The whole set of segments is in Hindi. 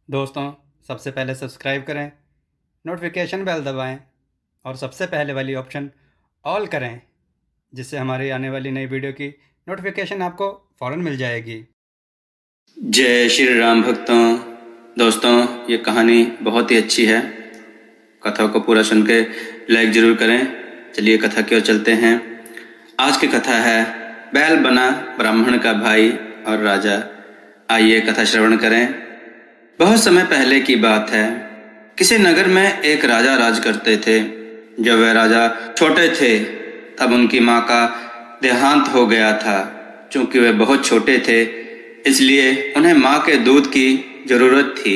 दोस्तों, सबसे पहले सब्सक्राइब करें, नोटिफिकेशन बेल दबाएं और सबसे पहले वाली ऑप्शन ऑल करें, जिससे हमारी आने वाली नई वीडियो की नोटिफिकेशन आपको फ़ौरन मिल जाएगी। जय श्री राम भक्तों। दोस्तों, ये कहानी बहुत ही अच्छी है। कथा को पूरा सुन के लाइक जरूर करें। चलिए कथा की ओर चलते हैं। आज की कथा है बैल बना ब्राह्मण का भाई और राजा। आइए कथा श्रवण करें। बहुत समय पहले की बात है। किसी नगर में एक राजा राज करते थे। जब वह राजा छोटे थे तब उनकी माँ का देहांत हो गया था। चूंकि वे बहुत छोटे थे इसलिए उन्हें माँ के दूध की जरूरत थी।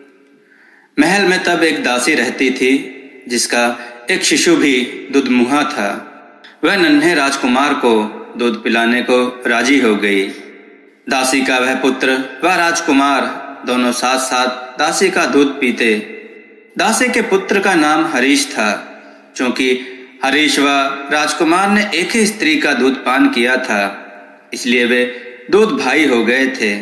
महल में तब एक दासी रहती थी जिसका एक शिशु भी दुधमुहा था। वह नन्हे राजकुमार को दूध पिलाने को राजी हो गई। दासी का वह पुत्र व राजकुमार दोनों साथ साथ दासी का दूध पीते। दासी के पुत्र का नाम हरीश था। चूंकि हरीश व राजकुमार ने एक ही स्त्री का दूध पान किया था इसलिए वे दूध भाई हो गए थे।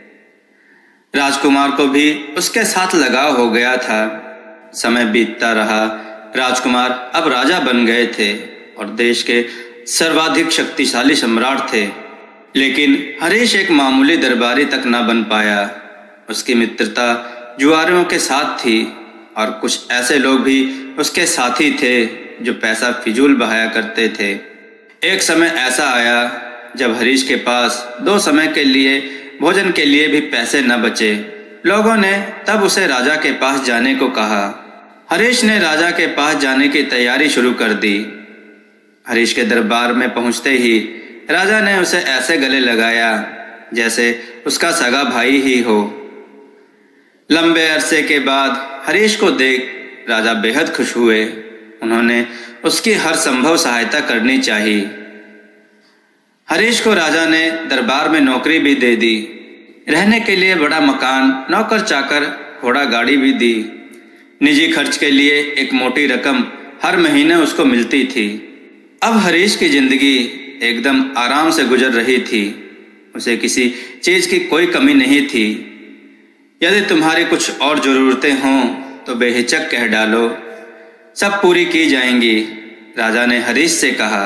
राजकुमार को भी उसके साथ लगाव हो गया था। समय बीतता रहा। राजकुमार अब राजा बन गए थे और देश के सर्वाधिक शक्तिशाली सम्राट थे। लेकिन हरीश एक मामूली दरबारी तक न बन पाया। उसकी मित्रता जुआरियों के साथ थी और कुछ ऐसे लोग भी उसके साथी थे जो पैसा फिजूल बहाया करते थे। एक समय ऐसा आया जब हरीश के पास 2 समय के लिए भोजन के लिए भी पैसे न बचे। लोगों ने तब उसे राजा के पास जाने को कहा। हरीश ने राजा के पास जाने की तैयारी शुरू कर दी। हरीश के दरबार में पहुंचते ही राजा ने उसे ऐसे गले लगाया जैसे उसका सगा भाई ही हो। लंबे अरसे के बाद हरीश को देख राजा बेहद खुश हुए। उन्होंने उसकी हर संभव सहायता करनी चाहिए। हरीश को राजा ने दरबार में नौकरी भी दे दी। रहने के लिए बड़ा मकान, नौकर चाकर, घोड़ा गाड़ी भी दी। निजी खर्च के लिए एक मोटी रकम हर महीने उसको मिलती थी। अब हरीश की जिंदगी एकदम आराम से गुजर रही थी। उसे किसी चीज की कोई कमी नहीं थी। यदि तुम्हारी कुछ और जरूरतें हों तो बेहिचक कह डालो, सब पूरी की जाएंगी, राजा ने हरीश से कहा।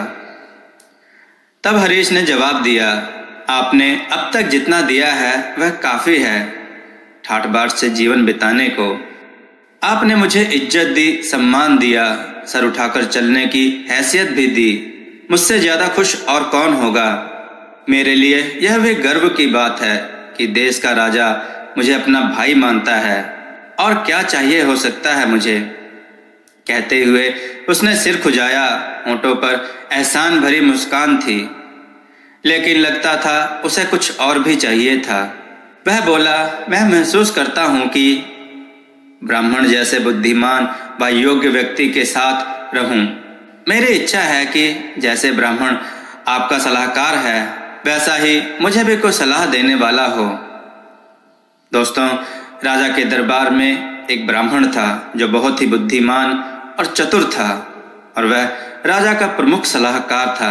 तब हरीश ने जवाब दिया, आपने अब तक जितना दिया है वह काफी है ठाठ बाट से जीवन बिताने को। आपने मुझे इज्जत दी, सम्मान दिया, सर उठाकर चलने की हैसियत भी दी। मुझसे ज्यादा खुश और कौन होगा। मेरे लिए यह भी गर्व की बात है कि देश का राजा मुझे अपना भाई मानता है। और क्या चाहिए हो सकता है मुझे। कहते हुए उसने सिर खुजाया। होंठों पर एहसान भरी मुस्कान थी, लेकिन लगता था उसे कुछ और भी चाहिए था। वह बोला, मैं महसूस करता हूं कि ब्राह्मण जैसे बुद्धिमान व योग्य व्यक्ति के साथ रहूं। मेरी इच्छा है कि जैसे ब्राह्मण आपका सलाहकार है वैसा ही मुझे भी कोई सलाह देने वाला हो। दोस्तों, राजा के दरबार में एक ब्राह्मण था जो बहुत ही बुद्धिमान और चतुर था और वह राजा का प्रमुख सलाहकार था।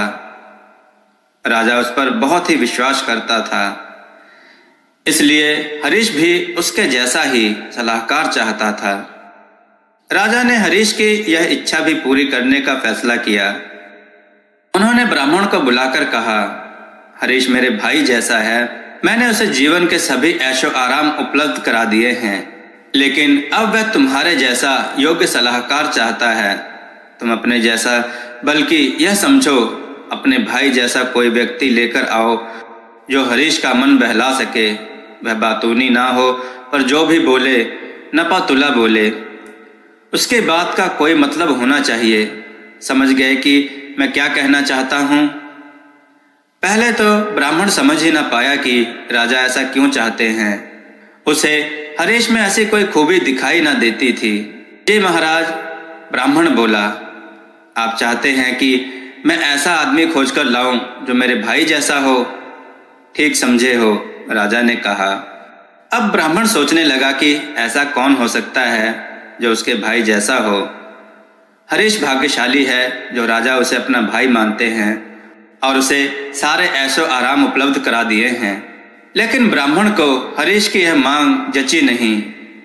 राजा उस पर बहुत ही विश्वास करता था, इसलिए हरीश भी उसके जैसा ही सलाहकार चाहता था। राजा ने हरीश की यह इच्छा भी पूरी करने का फैसला किया। उन्होंने ब्राह्मण को बुलाकर कहा, हरीश मेरे भाई जैसा है। मैंने उसे जीवन के सभी ऐशो आराम उपलब्ध करा दिए हैं, लेकिन अब वह तुम्हारे जैसा योग्य सलाहकार चाहता है। तुम अपने जैसा, बल्कि यह समझो अपने भाई जैसा कोई व्यक्ति लेकर आओ जो हरीश का मन बहला सके। वह बातूनी ना हो और जो भी बोले नपातुला बोले। उसके बात का कोई मतलब होना चाहिए। समझ गए कि मैं क्या कहना चाहता हूँ। पहले तो ब्राह्मण समझ ही ना पाया कि राजा ऐसा क्यों चाहते हैं। उसे हरीश में ऐसी कोई खूबी दिखाई ना देती थी। जी महाराज, ब्राह्मण बोला, आप चाहते हैं कि मैं ऐसा आदमी खोजकर लाऊं जो मेरे भाई जैसा हो। ठीक समझे हो, राजा ने कहा। अब ब्राह्मण सोचने लगा कि ऐसा कौन हो सकता है जो उसके भाई जैसा हो। हरीश भाग्यशाली है जो राजा उसे अपना भाई मानते हैं और उसे सारे ऐशो आराम उपलब्ध करा दिए हैं। लेकिन ब्राह्मण को हरीश की यह मांग जची नहीं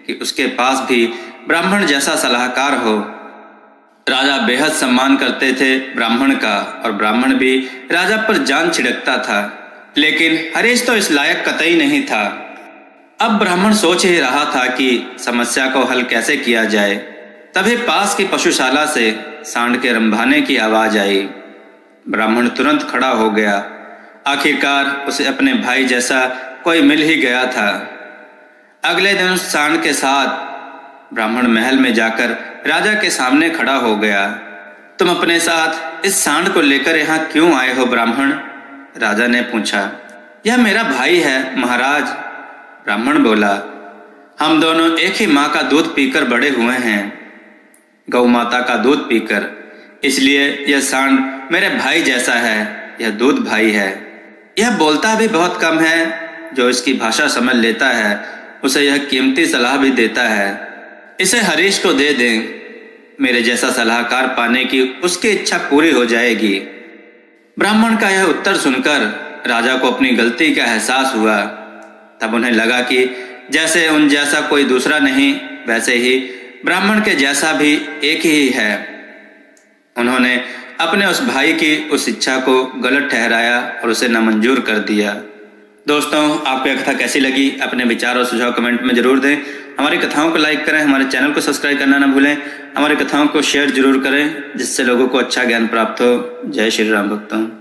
कि उसके पास भी ब्राह्मण जैसा सलाहकार हो। राजा बेहद सम्मान करते थे ब्राह्मण का और ब्राह्मण भी राजा पर जान छिड़कता था, लेकिन हरीश तो इस लायक कतई नहीं था। अब ब्राह्मण सोच ही रहा था कि समस्या को हल कैसे किया जाए। तभी पास की पशुशाला से सांड के रंभाने की आवाज आई। ब्राह्मण तुरंत खड़ा हो गया। आखिरकार उसे अपने भाई जैसा कोई मिल ही गया था। अगले दिन उस सांड के साथ ब्राह्मण महल में जाकर राजा के सामने खड़ा हो गया। तुम अपने साथ इस सांड को लेकर यहाँ क्यों आए हो ब्राह्मण? राजा ने पूछा। यह मेरा भाई है महाराज, ब्राह्मण बोला। हम दोनों एक ही माँ का दूध पीकर बड़े हुए हैं, गौ माता का दूध पीकर, इसलिए यह सांड मेरे भाई जैसा है। यह दूध भाई है। यह बोलता भी बहुत कम है। जो इसकी भाषा समझ लेता है उसे यह कीमती सलाह भी देता है। इसे हरीश को दे दें, मेरे जैसा सलाहकार पाने की उसकी इच्छा पूरी हो जाएगी। ब्राह्मण का यह उत्तर सुनकर राजा को अपनी गलती का एहसास हुआ। तब उन्हें लगा कि जैसे उन जैसा कोई दूसरा नहीं, वैसे ही ब्राह्मण के जैसा भी एक ही है। उन्होंने अपने उस भाई की उस इच्छा को गलत ठहराया और उसे नामंजूर कर दिया। दोस्तों, आपको यह कथा कैसी लगी? अपने विचार और सुझाव कमेंट में जरूर दें। हमारी कथाओं को लाइक करें, हमारे चैनल को सब्सक्राइब करना ना भूलें। हमारी कथाओं को शेयर जरूर करें जिससे लोगों को अच्छा ज्ञान प्राप्त हो। जय श्री राम भक्तों।